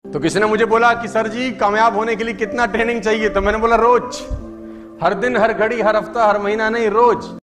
तो किसी ने मुझे बोला कि सर जी कामयाब होने के लिए कितना ट्रेनिंग चाहिए, तो मैंने बोला रोज, हर दिन, हर घड़ी, हर हफ्ता, हर महीना नहीं, रोज।